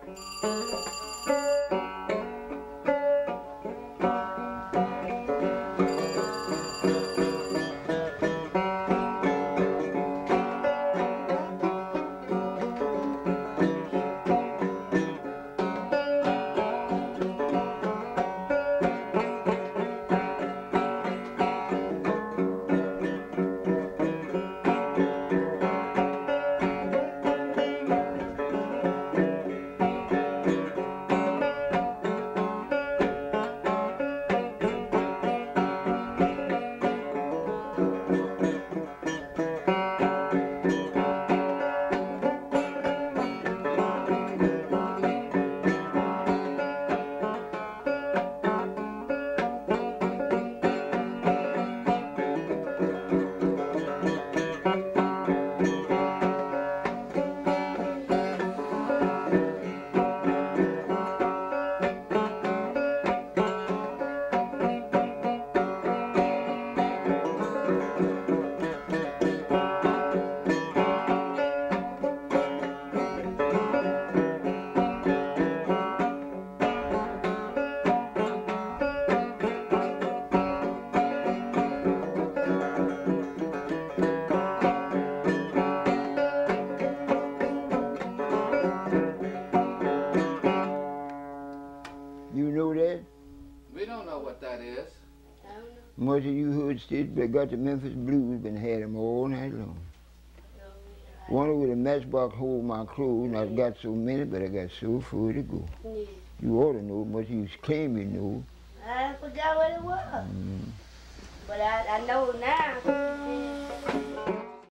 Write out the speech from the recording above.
You know that? We don't know what that is. I don't know. Most of you hood states, they got the Memphis Blues, been had them all night long. One with a matchbox hold my clothes, and I got so many, but I got so far to go. Yeah. You ought to know, most of you claim you know. I forgot what it was. But I know now.